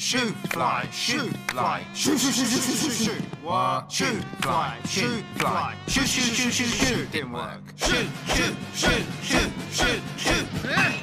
shoot, fly, shoot, fly, shoot, shoot, shoot, shoot, shoot, shoot. What? Shoot, fly, shoot, fly, shoot, shoot, shoot, shoot, shoot. Didn't work. Shoot, shoot, shoot, shoot, shoot, shoot.